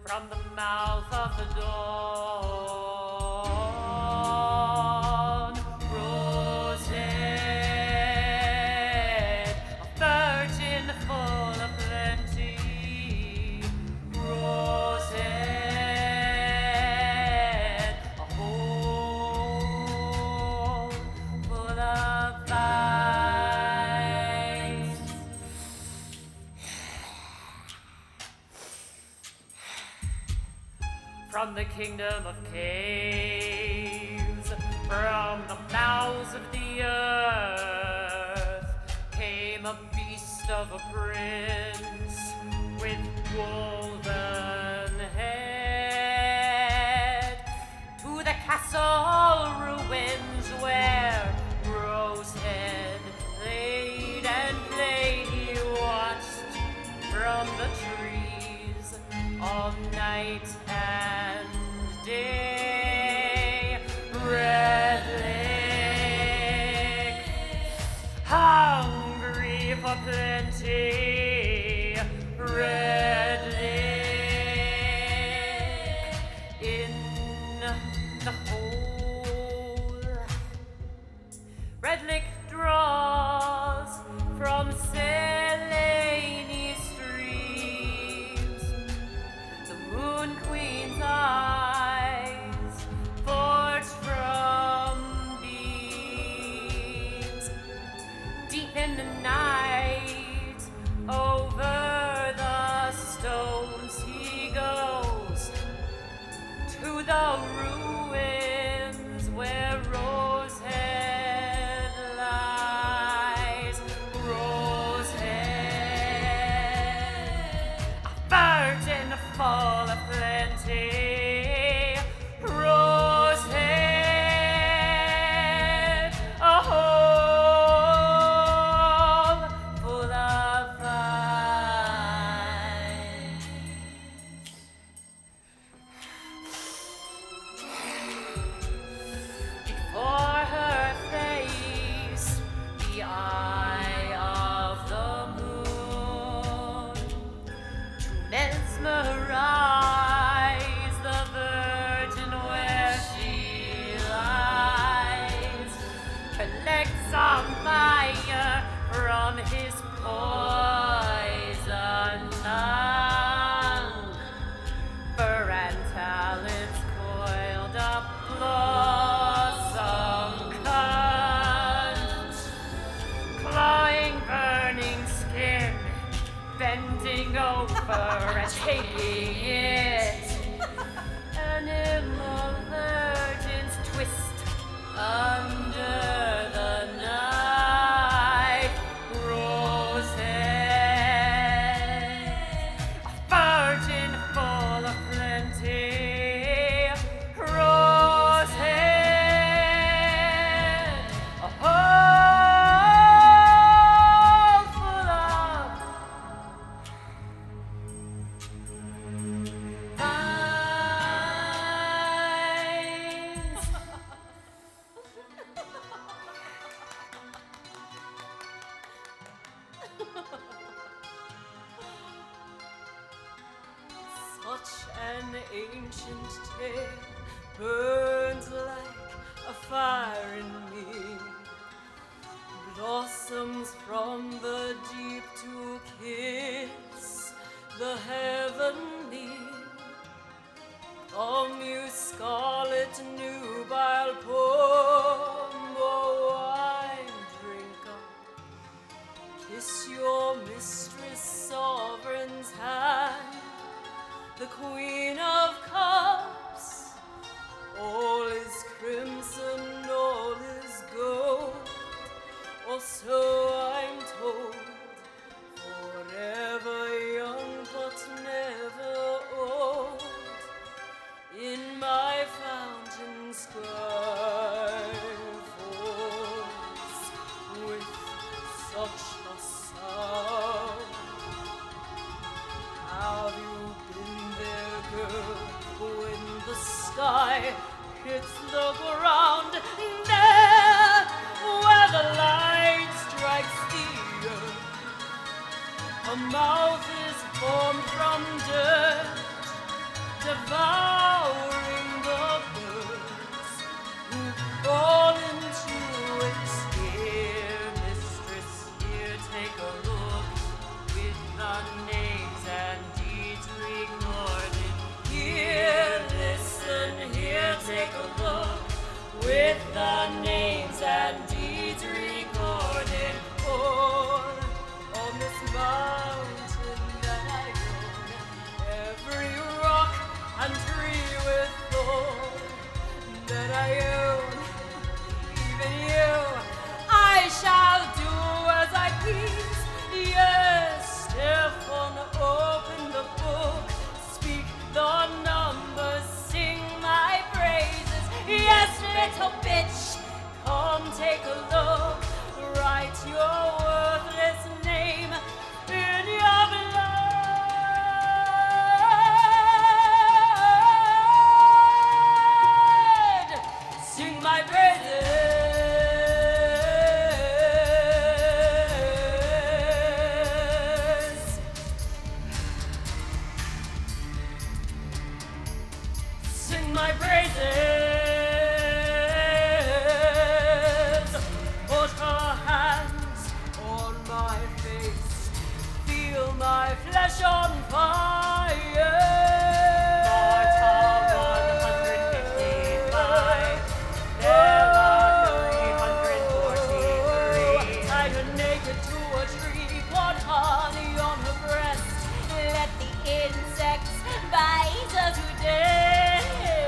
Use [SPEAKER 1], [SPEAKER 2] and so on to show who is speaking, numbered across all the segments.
[SPEAKER 1] from the mouth of the dawn, rose-head, a virgin full of plenty, rose-head, a hole full of vice. From the kingdom of caves, from the mouths of the earth, came a beast of a prince with woven head. To the castle ruins where Rosehead played and played, he watched from the trees all night and day. Red Lake, hungry for plenty. Red Lake, in the hole. Red Lake draws from Selene streams the Moon Queen's eyes, forged from beams. Deep in the night, over the stones he goes, to the ruins where Rosehead lies. Rosehead, a virgin full of plenty. Rosehead, a hole full of vines. Before her face, the eye of the moon, to mesmerize the virgin where she lies. Her legs on fire from his poison tongue, fur and talons coiled up, blossom cunt, clawing burning skin, bending over and taking it. Animal virgins twist under the knife. Rosehead, a virgin full of plenty. Rosehead, a hole full of vines. Such an ancient tale burns like a fire in me. Blossoms from the deep to kiss the heavenly. Come, you scarlet nubile pombo, wine drinker, kiss your mistress sovereign's hand, the Queen of Cups. All is crimson, all is gold, or so I'm told. Forever young, but never old, in my fountain sky falls with such a sound. Have you been there, girl, when the sky hits the ground? There, where the light strikes the earth, a mouth is formed from dirt, devouring the birds who fall into its ear. Mistress, here, take a look with the names and deeds recorded. Here, listen, here, take a look with the names and deeds recorded. For on this mountain that I own, every rock and tree with thorn that I own, even you, I shall do as I please. Yes, Stefan, open the book, speak the numbers, sing my praises. Yes, little bitch, come take a look, write your worthless name in your blood. Sing my praises. Sing my praises. Put her hands on my face, feel my flesh on fire. Marta 155, Bella 343. Tie her naked to a tree, pour honey on her breast, let the insects bite her to death.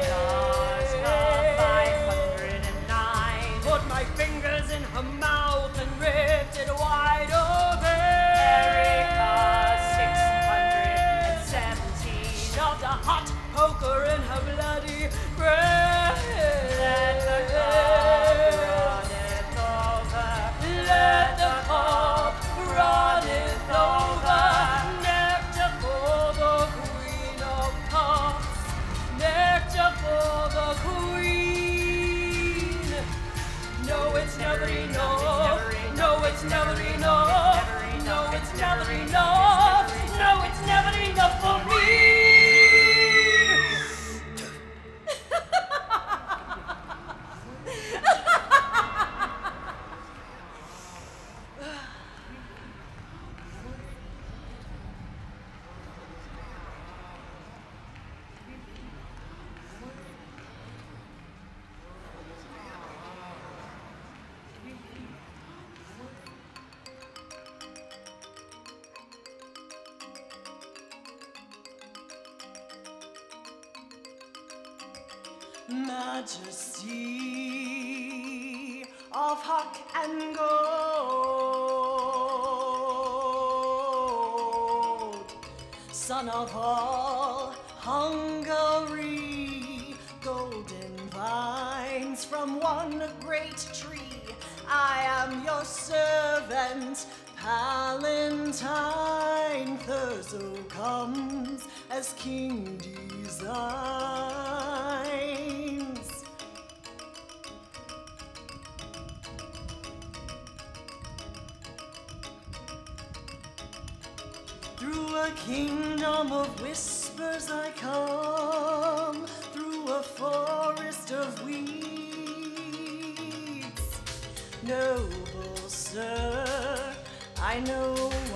[SPEAKER 1] Marta 509. Put my fingers in her mouth and ripped it wide open. Erica 617. Shoved a hot poker in her bloody breast. Let the cup runneth over. Let the cup runneth over. Nectar for the Queen of Cups. Nectar for the Queen. No, it's never enough. No, it's never enough. No, it's never enough. No, it's never enough for me. Majesty of Huck and Gold, son of all Hungary, golden vines from one great tree. I am your servant, Palatine. Thurso comes as king designs. Through a kingdom of whispers I come, through a forest of weeds. Noble sir, I know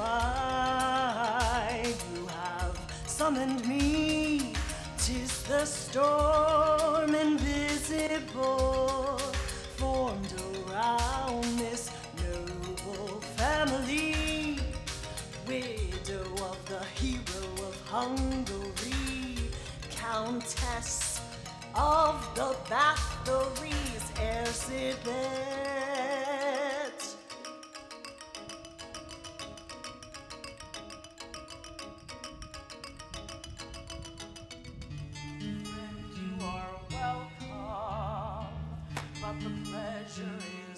[SPEAKER 1] why you have summoned me. 'Tis the storm invisible formed around this noble family. Widow of the hero of Hungary, Countess of the Bathories, Erzsebet. Friend, you are welcome, but the pleasure is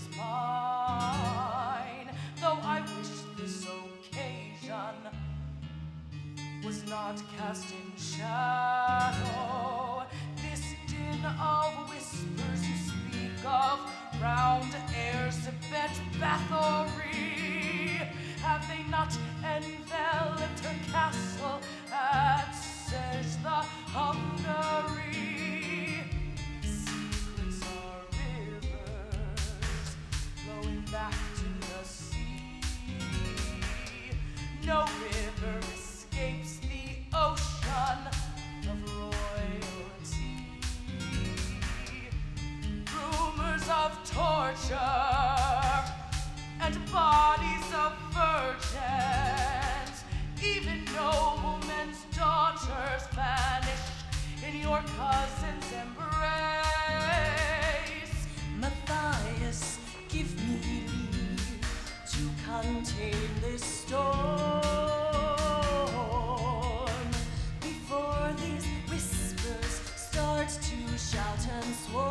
[SPEAKER 1] mine. Though I wish this occasion was not cast in shadow. This din of whispers you speak of round Erzsebet Bathori, have they not enveloped her castle at Sej the Hungary? your cousin's embrace.
[SPEAKER 2] Matthias, give me leave to contain this storm before these whispers start to shout and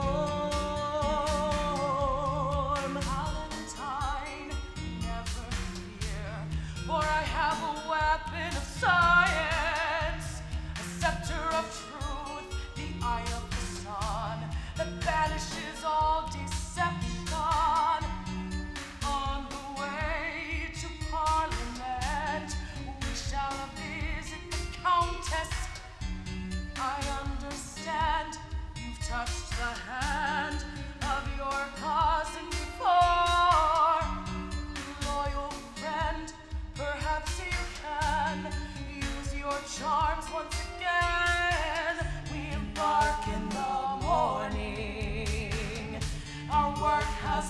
[SPEAKER 2] swarm.
[SPEAKER 1] Valentine, never fear, for I have a weapon of science, a scepter of truth, the eye of the sun, that banishes all deception. On the way to Parliament, we shall visit the Countess. I understand you've touched the hand of your cousin before. Loyal friend, perhaps you can use your charms once again. We embark in the morning. Our work has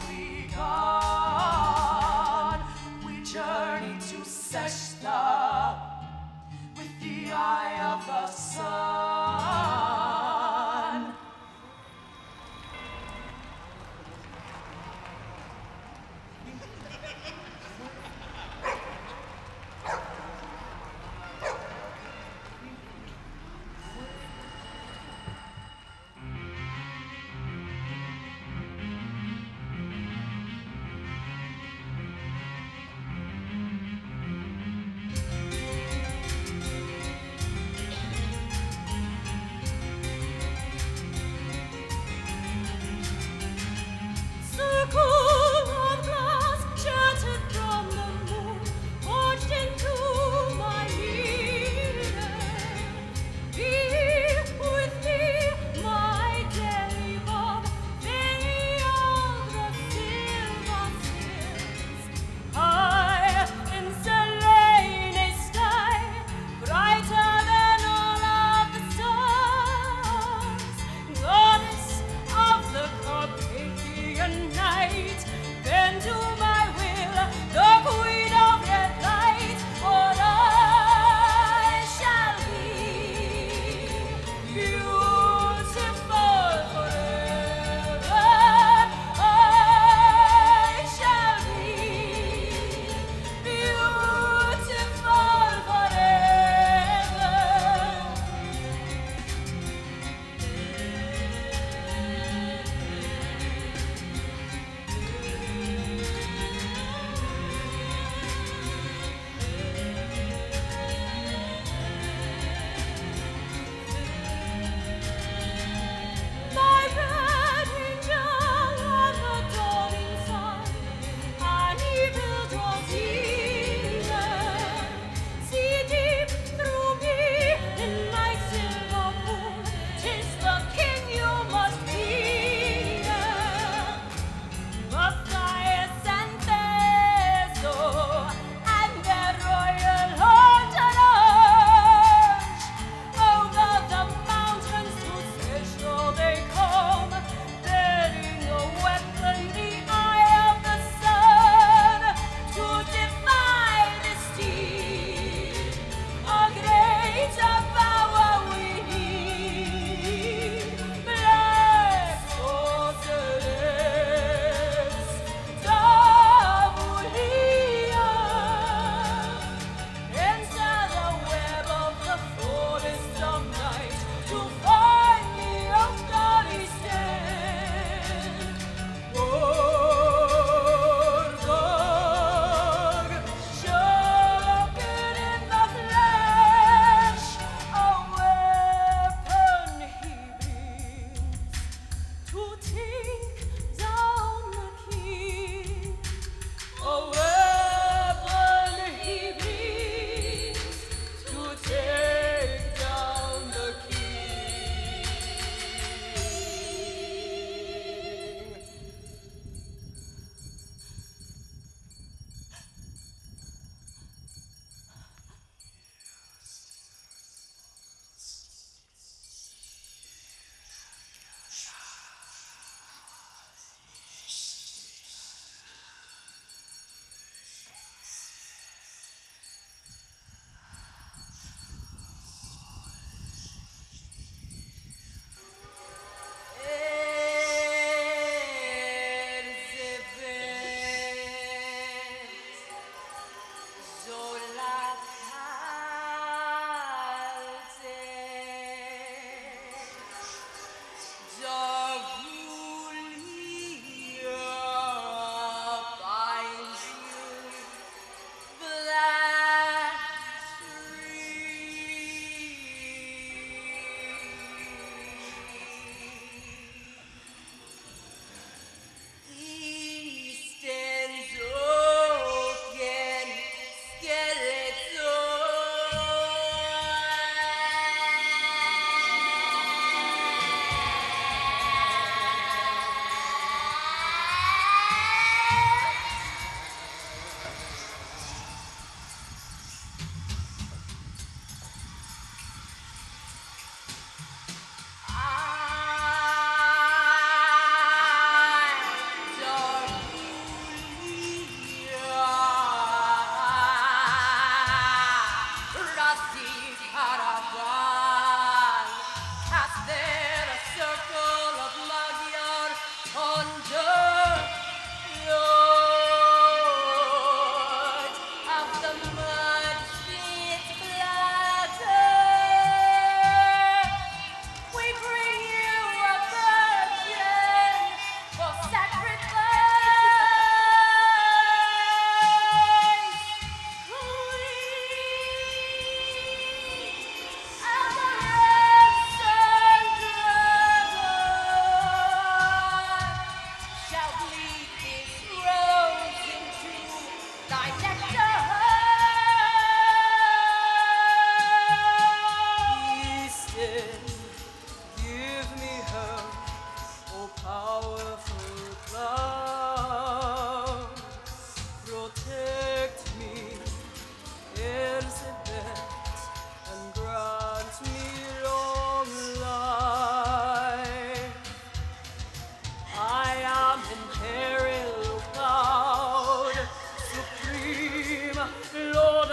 [SPEAKER 1] begun. We journey to Seshna with the eye of the sun.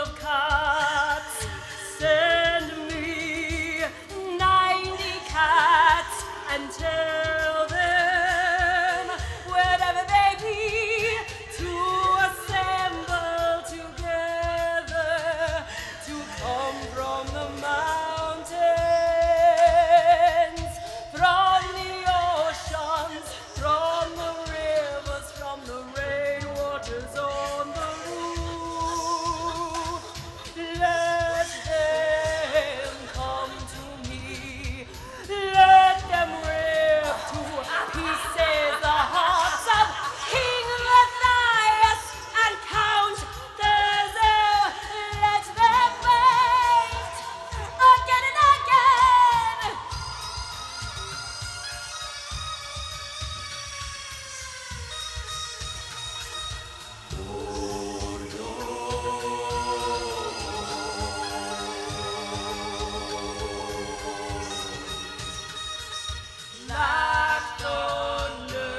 [SPEAKER 1] of cats. Send me 90 cats and tell them, wherever they be, to assemble together, to come from the mountains, from the oceans, from the rivers, from the rainwaters on the roof. Let them come to me. Let them rip to pieces the hearts of King Matthias and Count Thursday. Let them wait again and again. Like thunder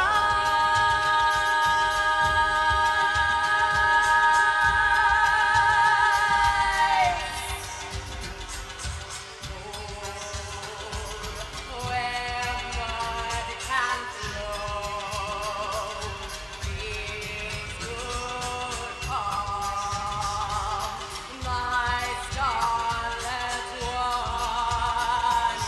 [SPEAKER 1] where mud can flow, these good come, my scarlet one,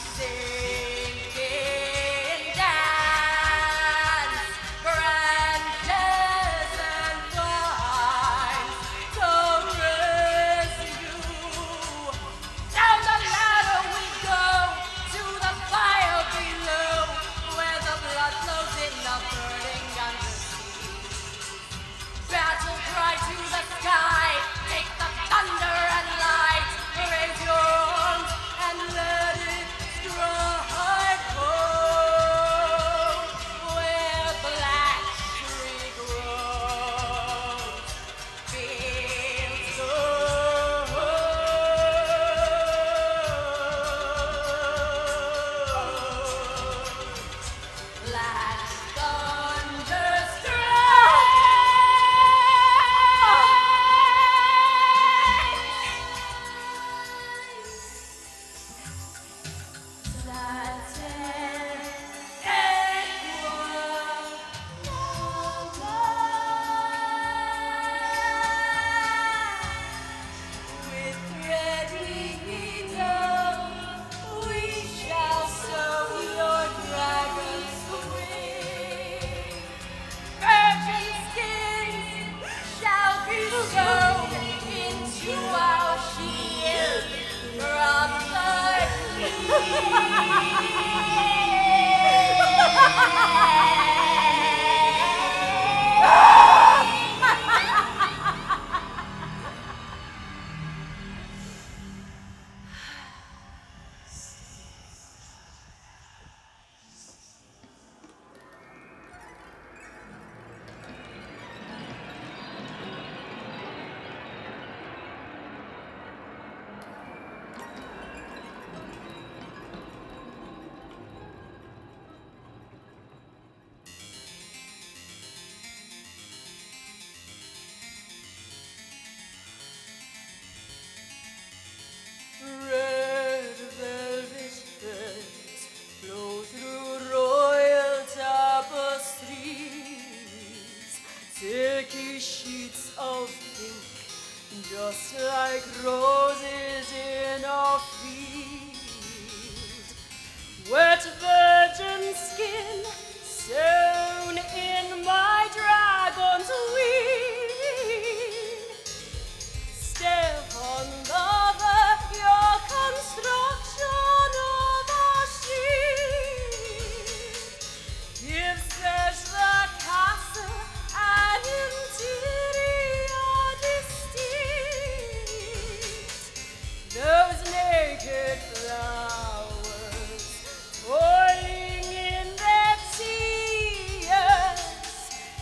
[SPEAKER 1] singing dance, branches and vines, to rescue. Down the ladder we go, to the fire below, where the blood flows in the burning undersea. Battle cry to the sky, take the thunder and light, raise your arms and let it strike home, where black tree grows, fields like thunder with ready needle, we shall sew your dragon's wing. Virgin skins shall be sewn into our shield from red velvet threads flow through royal tapestries, silky sheets of pink, just like roses in a field. Wet virgin skin sewn in my dragon's wing. Stefan lover, your construction of a shield gives says the castle an interior distinct. Those naked flowers toiling in their tears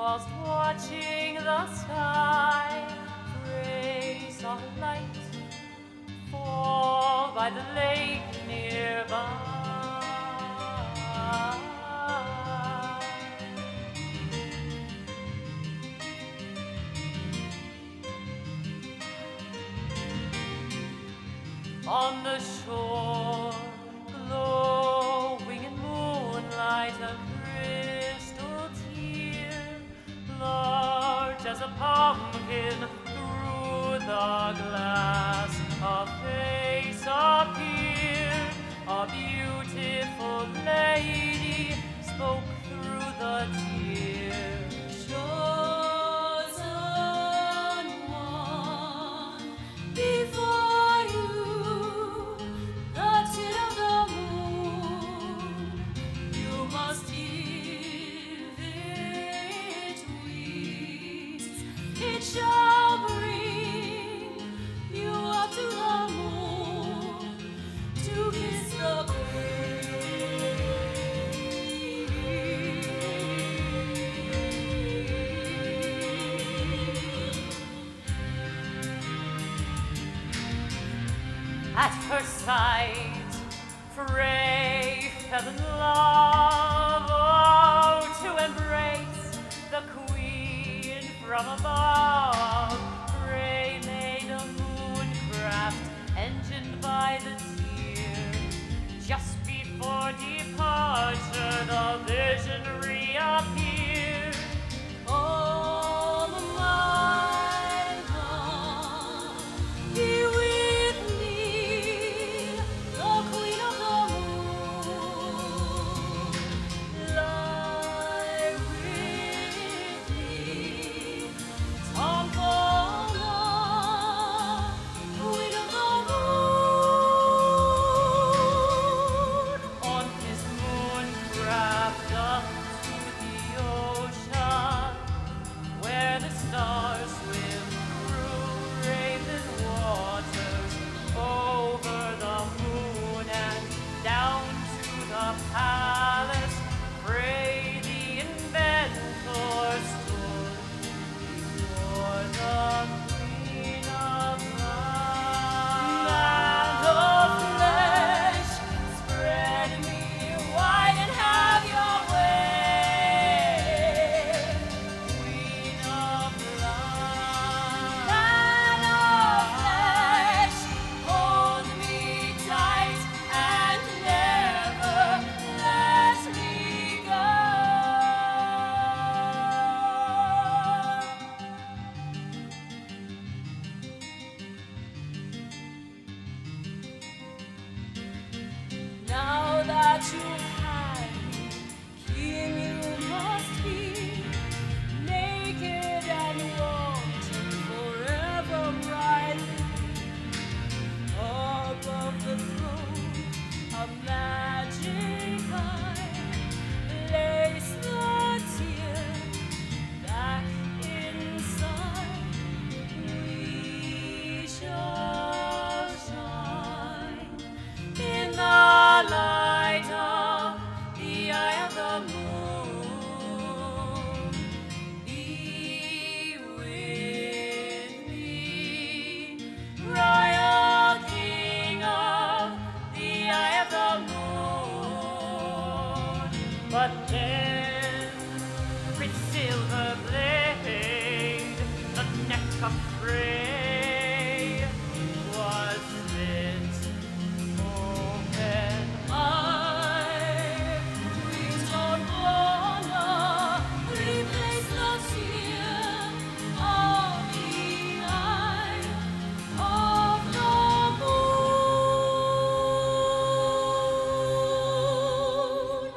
[SPEAKER 1] whilst watching the sky, Frey saw a light fall by the lake nearby. On the shore, glowing in moonlight, a crystal tear, large as a pumpkin, through the glass, a face appeared. A beautiful lady spoke through the tears.
[SPEAKER 2] Chosen one, before you, the tin of the moon, you must give it wings. It shall bring you up to the moon to kiss the
[SPEAKER 1] At first sight, Frey fell in love, oh, to embrace the queen from above. Frey made a mooncraft engined by the tear. Just before departure, the vision reappeared.
[SPEAKER 2] all my God, be with me, the queen of the moon. Lie with me, Salvata, queen of the moon.
[SPEAKER 1] On his mooncraft up to the ocean, where the stars swim through raven waters, over the moon and down to the palace, Frey the inventor stood before the queen of
[SPEAKER 2] Land of
[SPEAKER 1] light.
[SPEAKER 2] flesh, spread me wide and have your way.
[SPEAKER 1] Queen of light.
[SPEAKER 2] Land of flesh, hold me tight and never let me go. Now that you have me, king you must be, naked and wanting forever brightly. Above the throne, a magic eye, place the tear back inside. We shall shine in the light of the eye of the moon. Be with me, royal king of the eye of the moon.
[SPEAKER 1] But then, with silver blade, the neck of Frey was slit open.
[SPEAKER 2] We don't wanna replace the tear of the eye of the moon.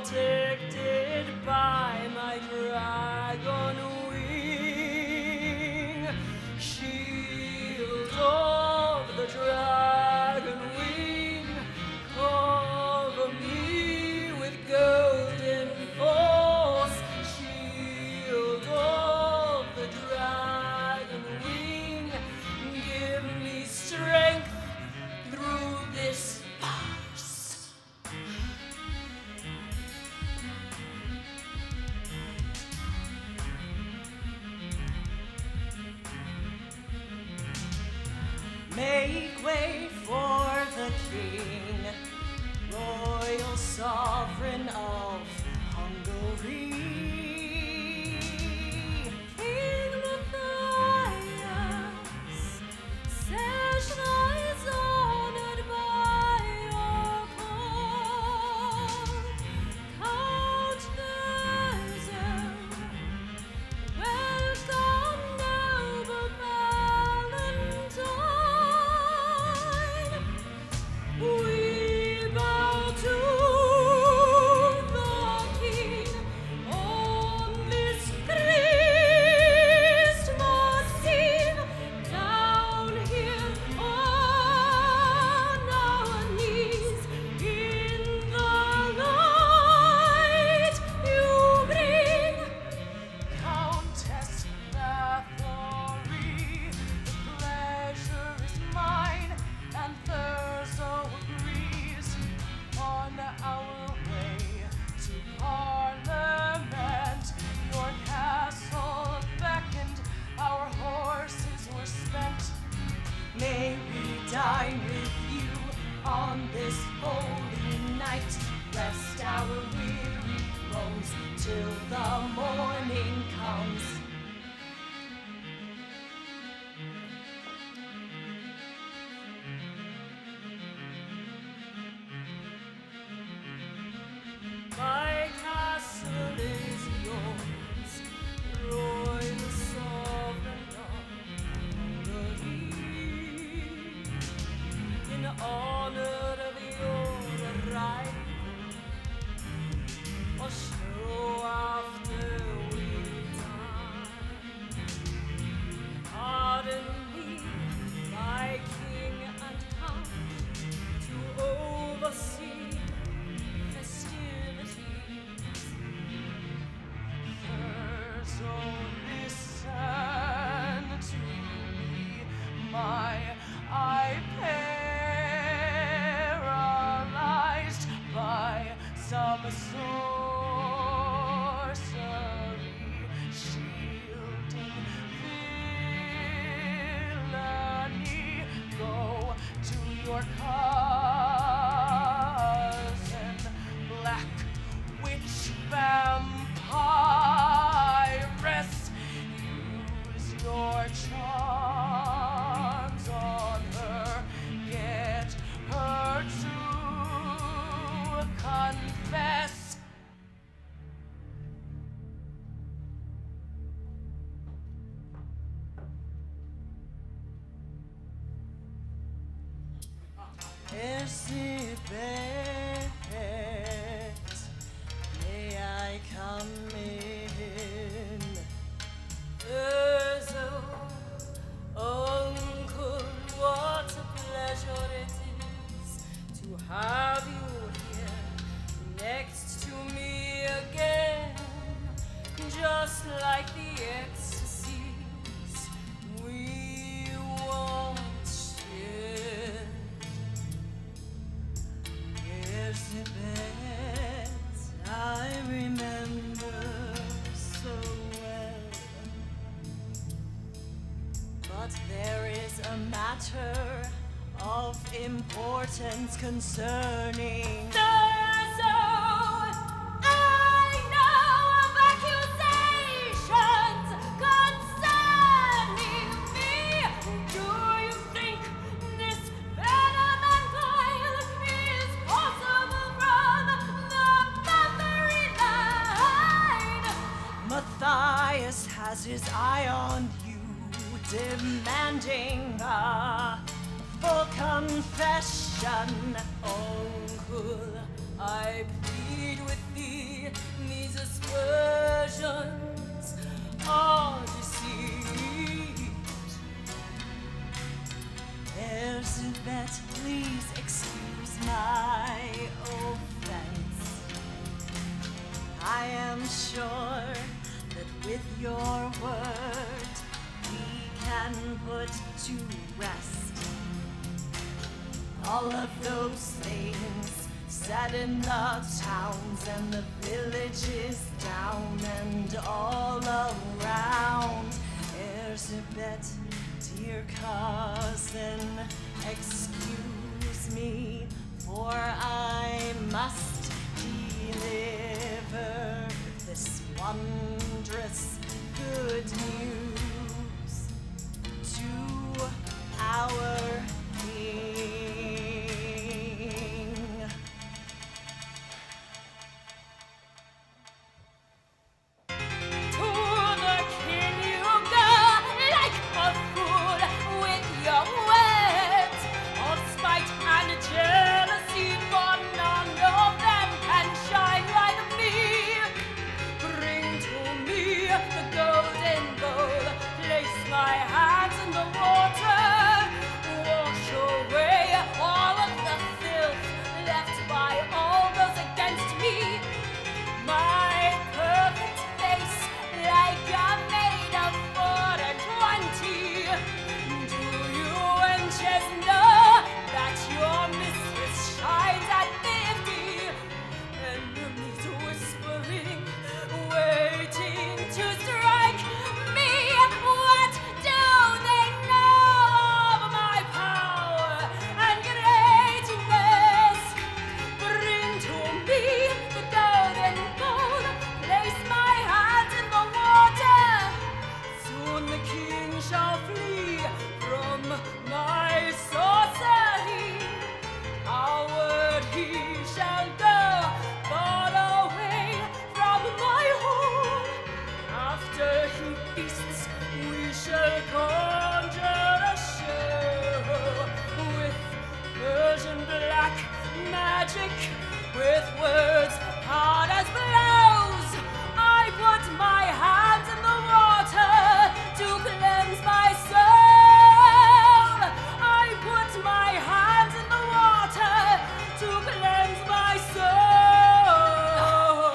[SPEAKER 1] protected by my dragon wing. Shield of the dragon wing, cover me with golden force. Shield of the dragon wing, give me strength through this farce. Make way for the king, royal sovereign of Hungary.
[SPEAKER 2] King Matthias, Seshna is honored by your call. Count Erzsebet, welcome noble Valentine. We bow to the king on this Christmas Eve, down here on our knees in the light you bring.
[SPEAKER 1] Countess Bathori, the pleasure is mine, and Thurso agrees. On our way to Parliament, your castle beckoned, our horses were spent. May we dine with you on this holy night, rest our weary bones till the morning comes. My castle is yours, royal sovereign of Hungary. In honor of your arrival, a show after we dine. Pardon me, my king and count, to oversee festivities. Thurso, listen to me, my eye paralyzed by some sorcery, shielding villainy. Go to your cousin, Black Witch Vampyress. Use your charms on her, get her to confess. Erzsebet, may I come in? Thurso, uncle, what a pleasure it is to have you here next to me again, just like the ecstasies we once shared. Erzsebet, I remember so well, but there is a matter of importance concerning
[SPEAKER 2] Thurso, I know of accusations concerning me. Do you think this venom and guile is possible from the Bathori line?
[SPEAKER 1] Matthias has his eye on you, demanding a full confession. Uncle, I plead with thee, aspersions are deceit.
[SPEAKER 2] Erzsebet, please excuse my offense. I am sure that with your word we can put to rest all of those things said in the towns and the villages down and all around. Erzsebet, dear cousin, excuse me, for I must deliver this wondrous good news to our king.
[SPEAKER 1] To the king you go like a fool with your words of spite and jealousy, for none of them can shine like me. Bring to me the golden bowl, place my hands in the water, wash away all of the filth left by all those against me. My perfect face like a maid of 4 and 20. Do you wenches know that your mistress shines at 50? Enemies whispering, waiting to strike me. What do they know of my power and greatness? Bring to me the golden bowl, place my hands in the water. Soon the king shall flee from my sorcery. Coward he shall go far away from my home. After he feasts, we shall conjure a show with Persian black magic, with words hard as blows. I put my hands in the water to cleanse my soul. I put my hands in the water to cleanse my soul.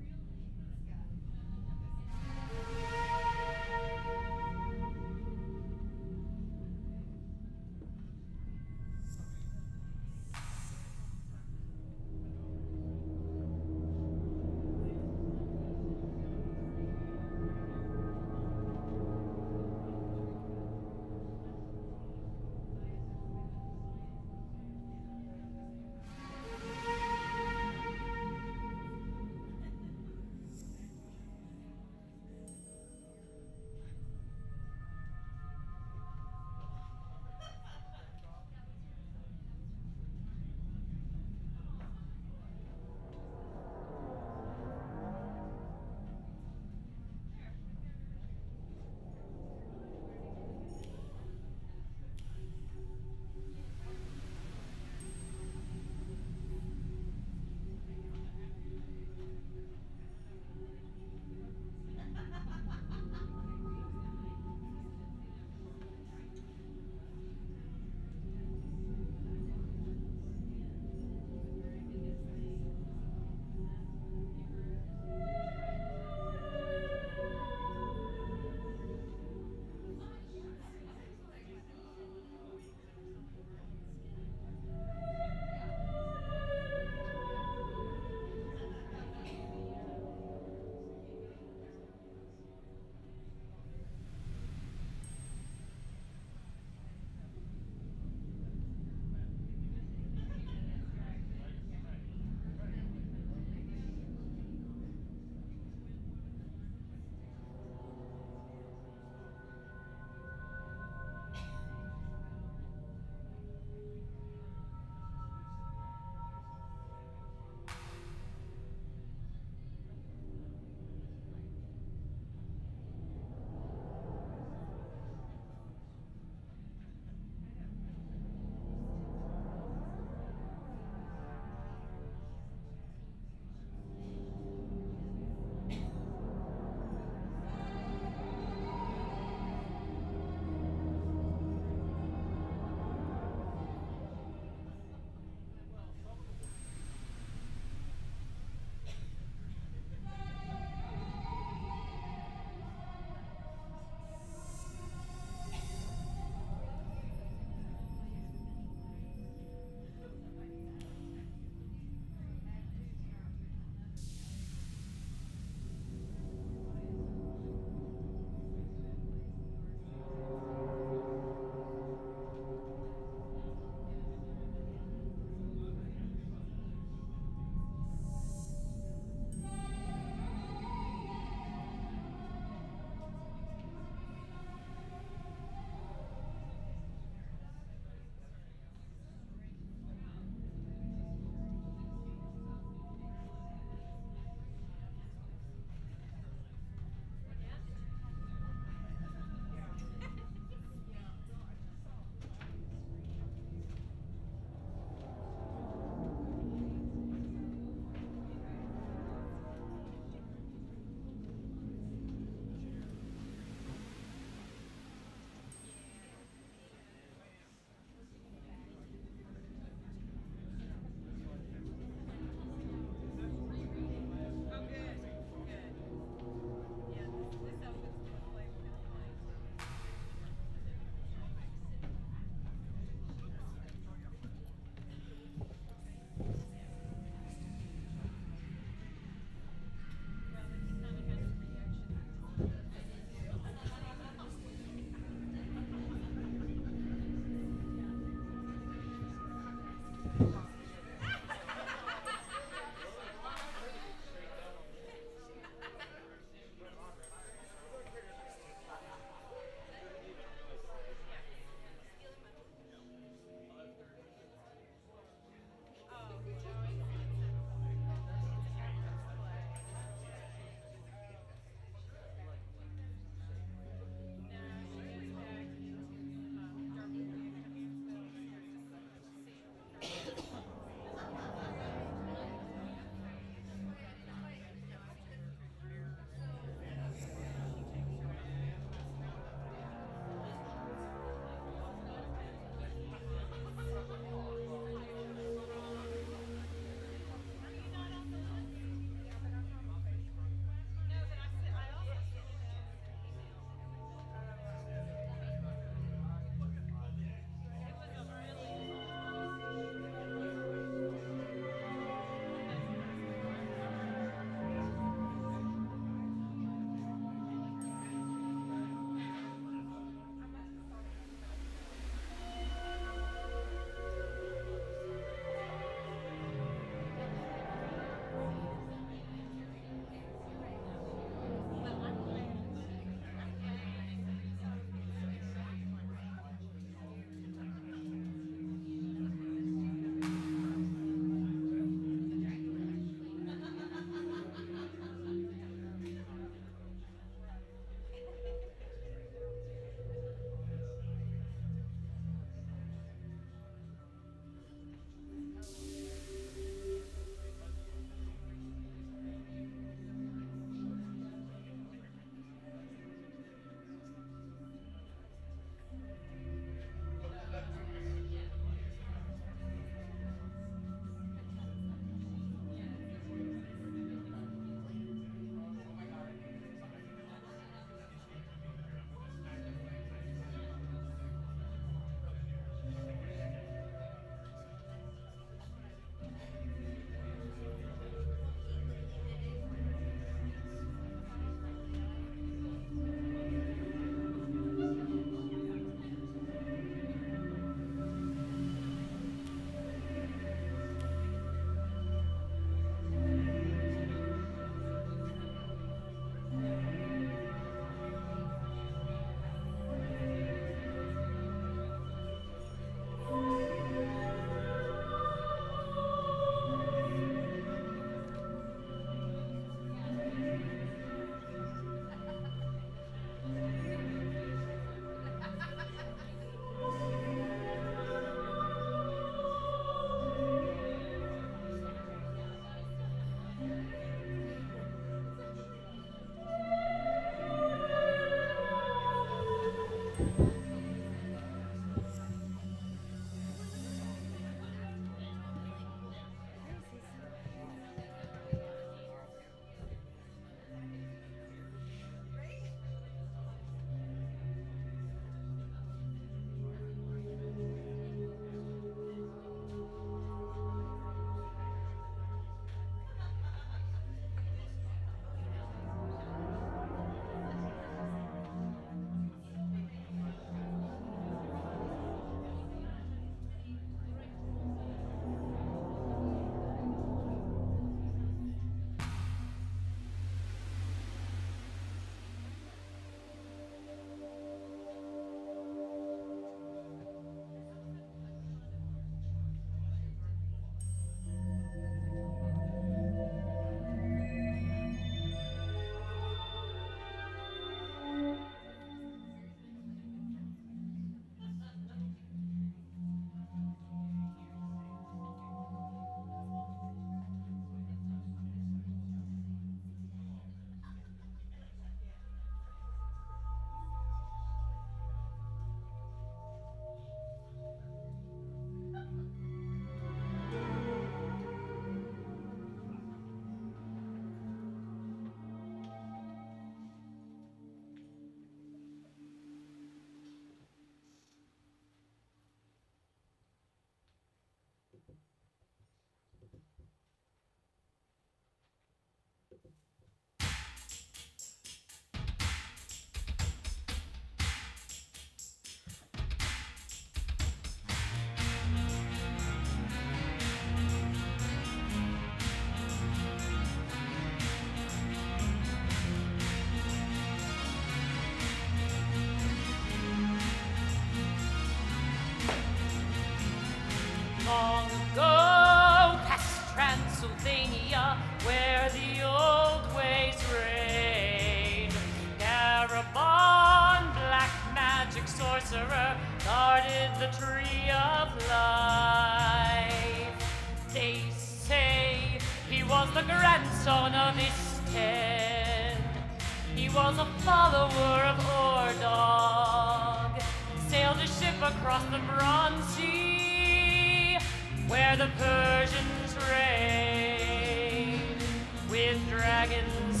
[SPEAKER 1] Long ago, past Transylvania, where the old ways reigned, Garabon, black magic sorcerer, guarded the tree of life. They say he was the grandson of Istend. He was a follower of Ordog, sailed a ship across the Bronze Sea, where the Persians reigned, with dragons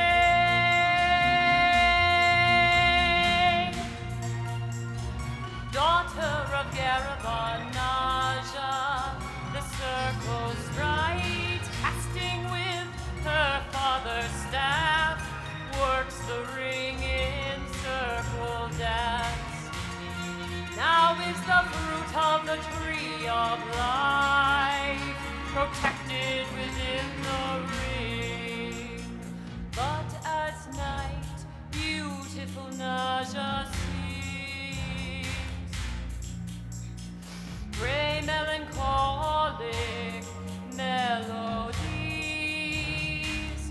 [SPEAKER 1] flame. Daughter of Garabon, Naja, the circle's right, casting with her father's staff, works the ring in circle dance. Now is the fruit of the tree of life, protected within the ring. But at night, beautiful Naja sings gray melancholic melodies.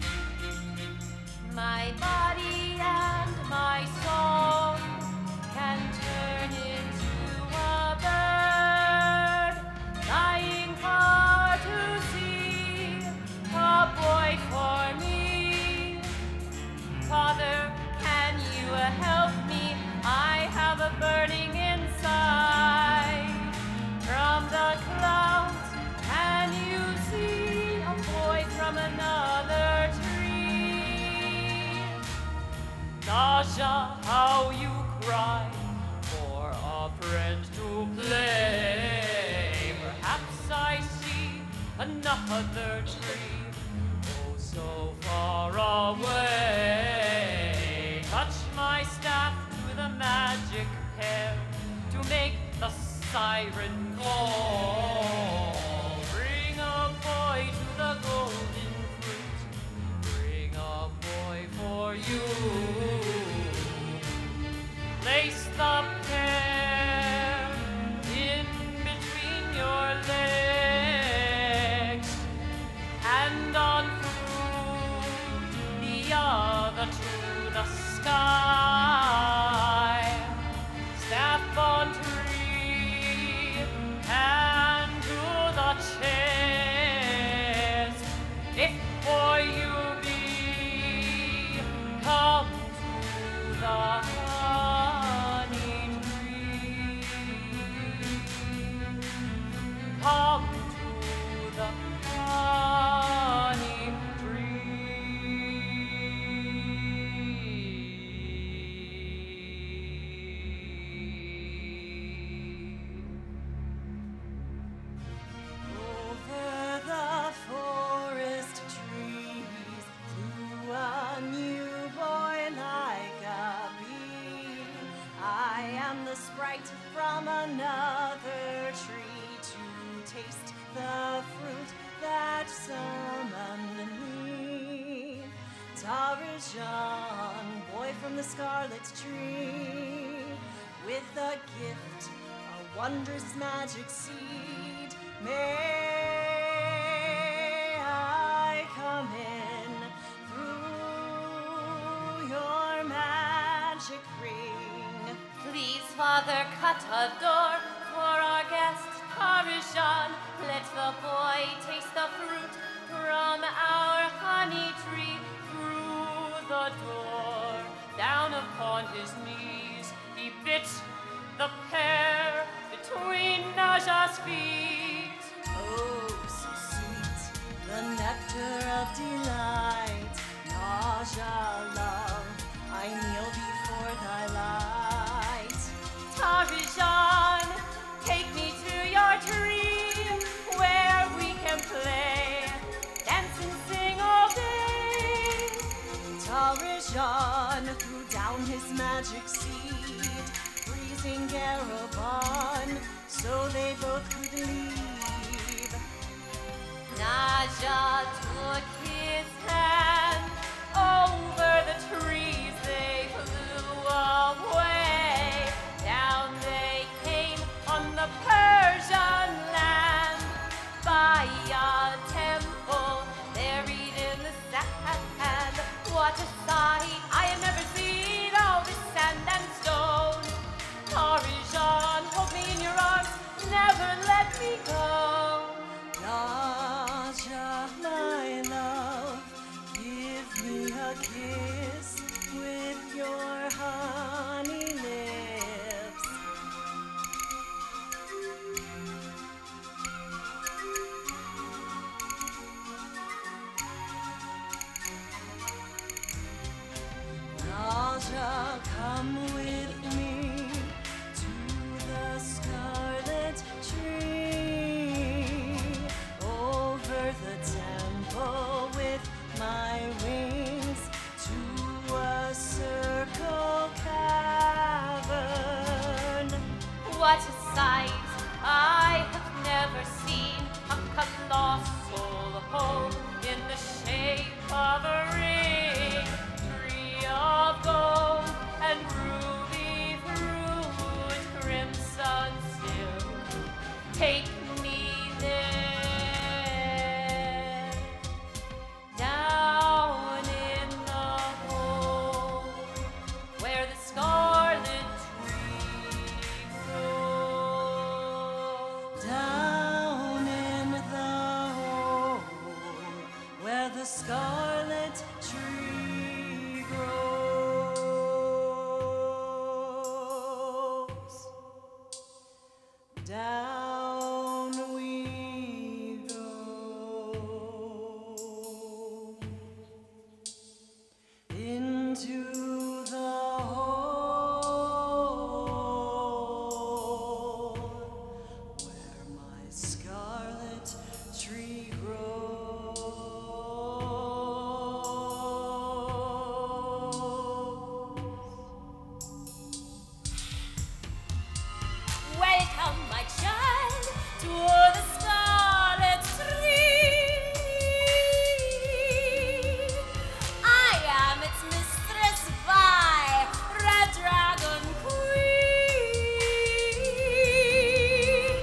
[SPEAKER 1] My body and my soul can turn into a bird, flying far to see a boy for me. Father, can you help me? I have a burning inside. From the clouds, can you see a boy from another tree? Naja, how you cry for a friend to play. Perhaps I see another tree, oh so far away. Touch my staff to the magic pair to make the siren call. Bring a boy to the golden fruit, bring a boy for you. Place the pear in between your legs, hand on fruit, the other to the sky. Staff on tree, hand to the chest. If boy you be, come to the honey tree. Come to the honey
[SPEAKER 2] Over the forest trees flew a new boy like a bee. I am the sprite from another tree to taste the fruit that summoned me. Tarajan, boy from the scarlet tree, with a gift, a wondrous magic seed. May I come in through your magic ring?
[SPEAKER 1] Please, Father, cut a door for our guest, Tarajan. Let the boy taste the fruit from our honey tree. Through the door, down upon his knees, he bit the pear between Naja's feet.
[SPEAKER 2] Oh, so sweet, the nectar of delight. Naja, love, I kneel before thy light.
[SPEAKER 1] Tarajan, take me to your tree, where we can play, dance and sing all day.
[SPEAKER 2] vision threw down his magic seed, freezing Erebon, so they both could leave.
[SPEAKER 1] Naja took his hand, over the trees they flew away. Down they came on the Persian land, by a temple buried in the sand. What a sight I have never seen, all this sand and stone. Parisian, hold me in your arms, never let me go.
[SPEAKER 2] Naja, my love, give me a kiss with your honey lips. Naja, come with me to the scarlet tree, over the temple with my wings, to a circle cavern.
[SPEAKER 1] What a sight I have never seen, a colossal hole in the shape of a ring, tree of gold and ruby fruit, crimson silk. Take me there, down in the hole where the scarlet tree grows.
[SPEAKER 2] Down in the hole where the scarlet tree grows. Down we go into the hole where my scarlet tree grows.
[SPEAKER 1] Welcome, my child, to the scarlet tree. I am its mistress by Red Dragon Queen.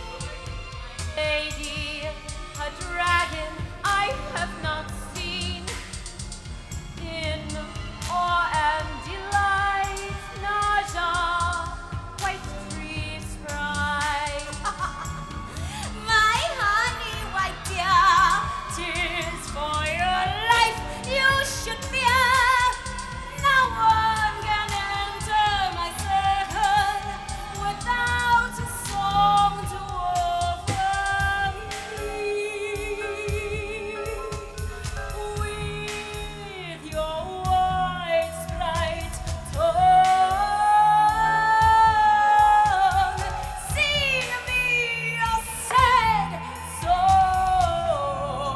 [SPEAKER 1] Lady, a dragon I have not seen. In awe and delight, Naja, white tree sprite. My honey, white dear, 'tis for your life you should fear. No one can enter my circle without a song to offer me. With your white sprite tongue, sing me a sad song.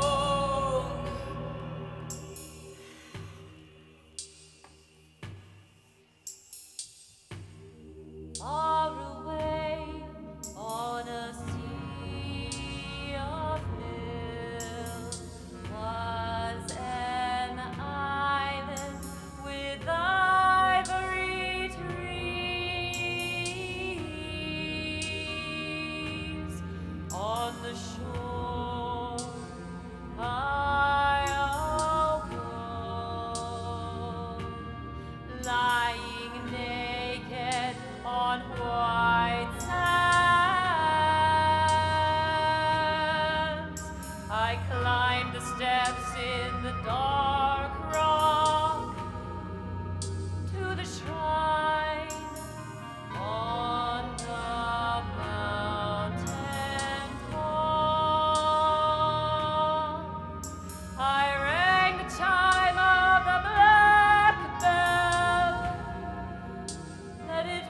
[SPEAKER 1] Far away on a sea of hills was an island with ivory trees. On the shore, high above, lying naked on white sands, I climbed the steps in the dark rock to the shrine on the mountain top. I rang the chime of the black bell. Let it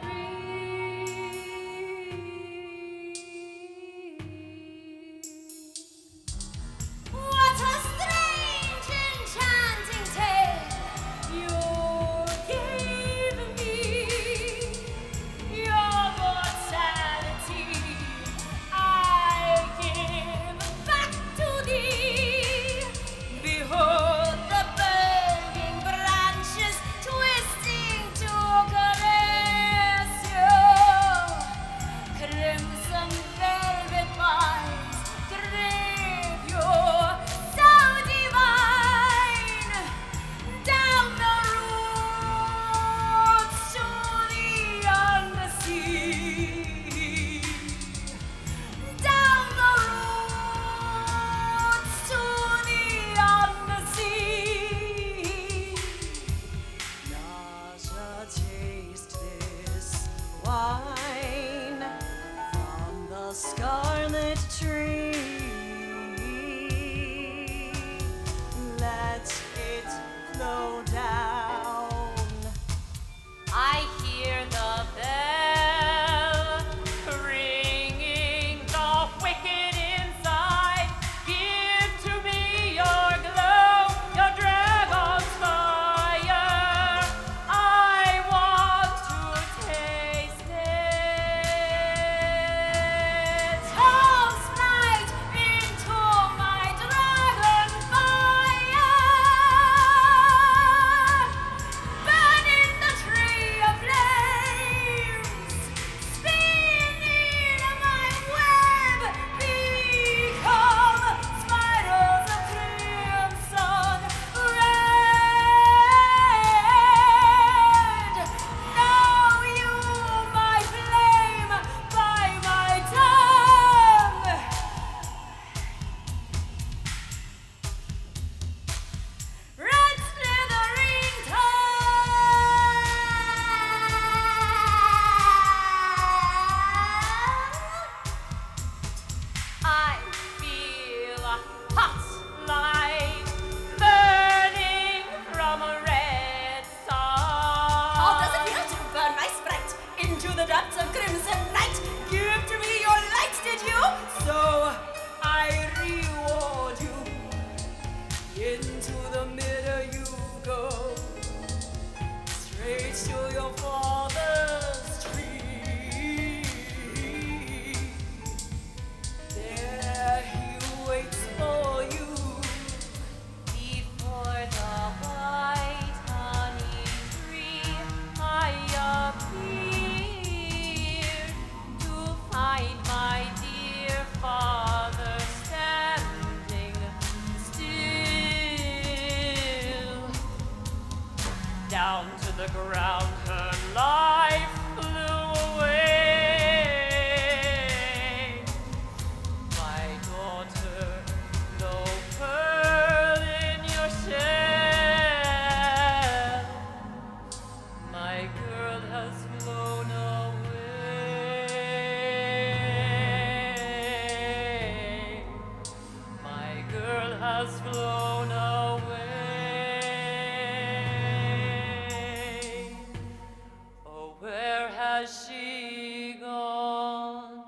[SPEAKER 1] ring. What a strange enchantment! So I reward you. Into the middle you go, straight to your father's tree. There he waits for you.
[SPEAKER 2] Before the white honey tree, I appeared to find my dear father standing still. Down to the ground, her life flew away. My daughter, no pearl in your shell. My girl has flown away. My girl has flown away. Oh, where has she gone?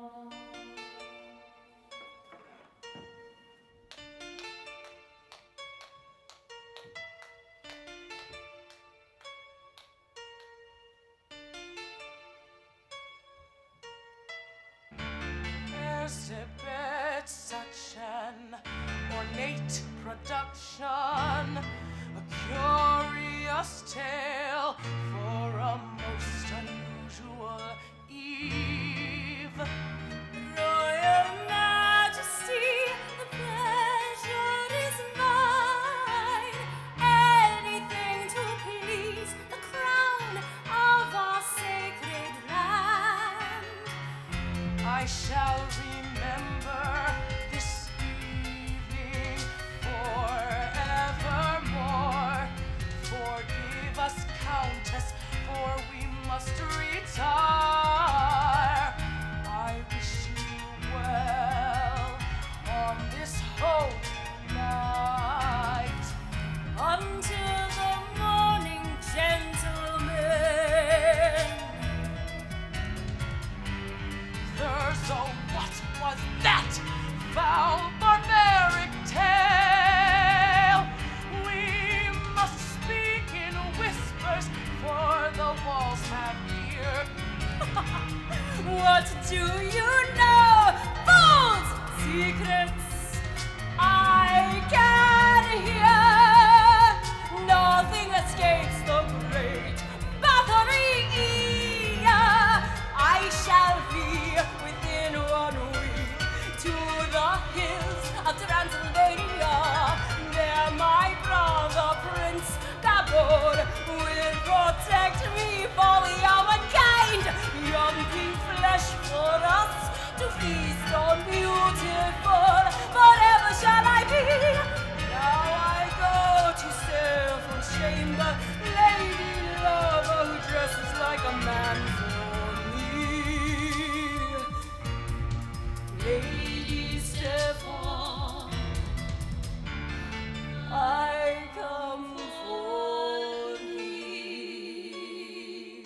[SPEAKER 3] Erzsebet, such an ornate production, a curious tale for a most unusual eve.
[SPEAKER 1] Royal Majesty, the pleasure is mine. Anything to please the crown of our sacred land.
[SPEAKER 3] I shall remember this evening forevermore. Forgive us, Countess, for we must retire. I wish you well on this holy night.
[SPEAKER 1] Until the morning, gentlemen.
[SPEAKER 3] Thurso, what was that foul barbaric tale? We must speak in whispers, for the walls have ears.
[SPEAKER 1] What do you know? Fools! Secrets I can hear. Nothing escapes the great Bathori ear. I shall flee within 1 week to the hills of Transylvania. There my brother Prince Gabor will protect me for the humankind. Young pink flesh for us to feast on beautiful. Forever shall I be. Now I go to Seraphim's chamber. Lady lover who dresses like a man for me. Lady Stefan, I come for thee.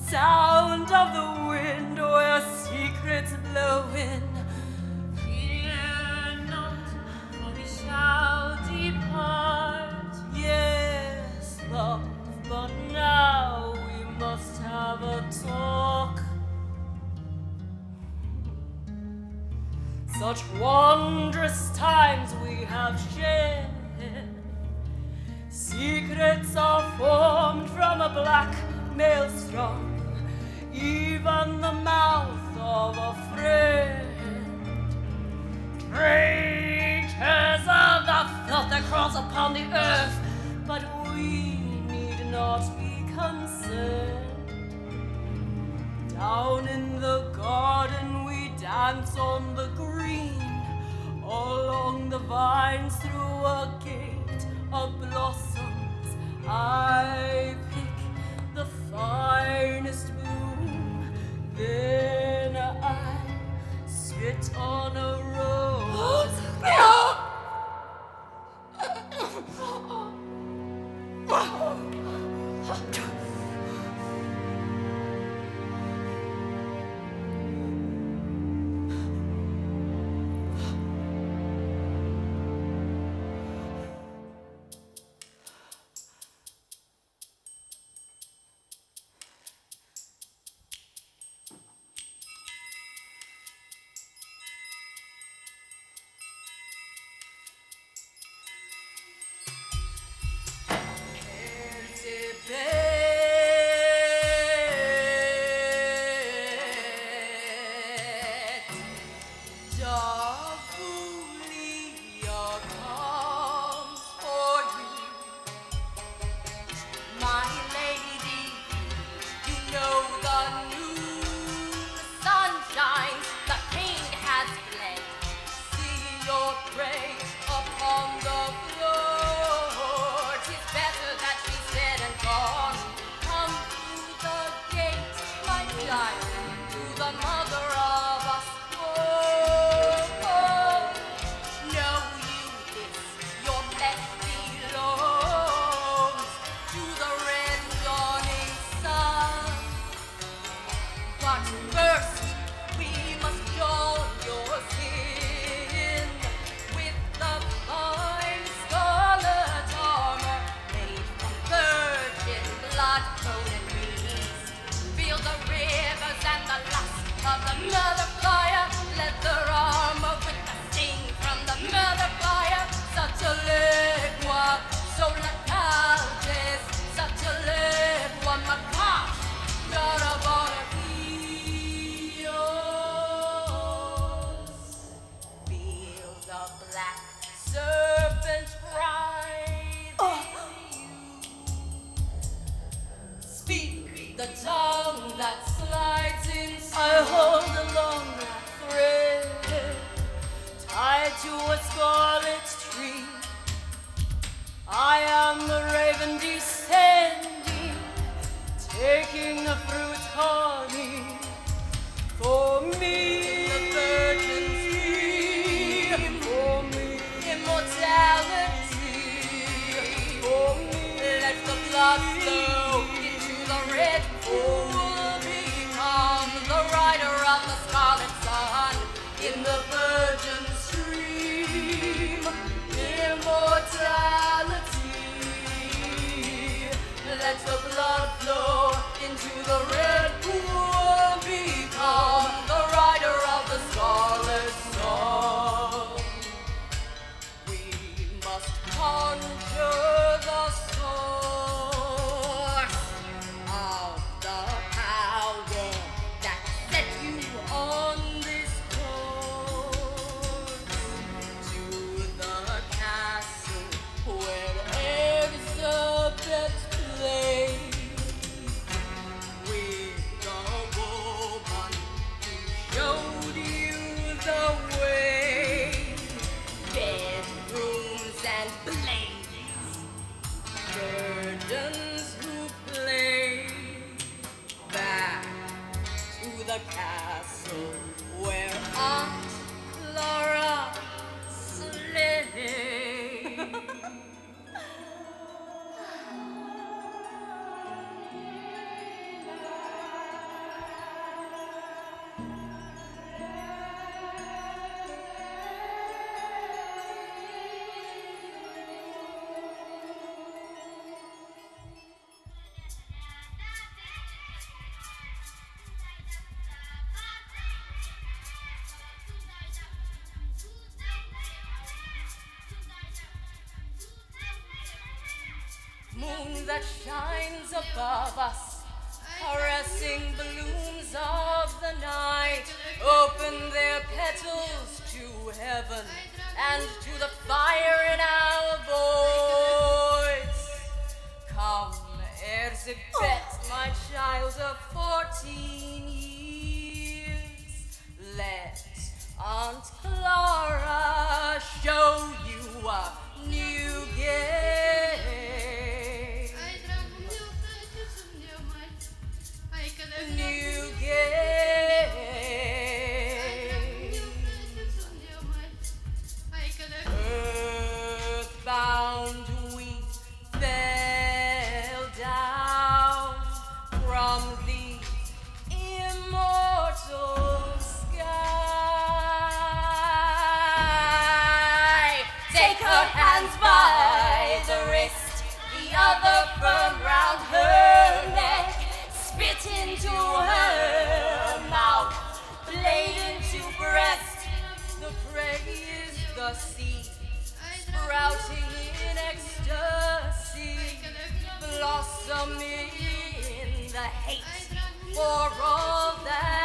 [SPEAKER 1] sound of the wind where secrets blowing. Fear not, for we shall depart. Yes, love, but now we must have a talk. Such wondrous times we have shared. Secrets are formed from a black maelstrom, even the mouth of a friend. Great is the filth that crawls upon the earth, but we need not be concerned. Down in the garden we dance on the green, along the vines through a gate of blossoms. I pick the finest bloom, then I sit on a rose. moon that shines above us, caressing blooms of the night, open their petals to heaven and to the fire in our voice. Come, Erzsebet, my child of 14 years, let Aunt Clara show you a new game. New game. Earthbound we fell down from the immortal sky. Take her hands by the wrist, the other firm round her neck. Spit into her mouth, blade into breast. The prey is the sea, sprouting in ecstasy, blossoming in the hate for all that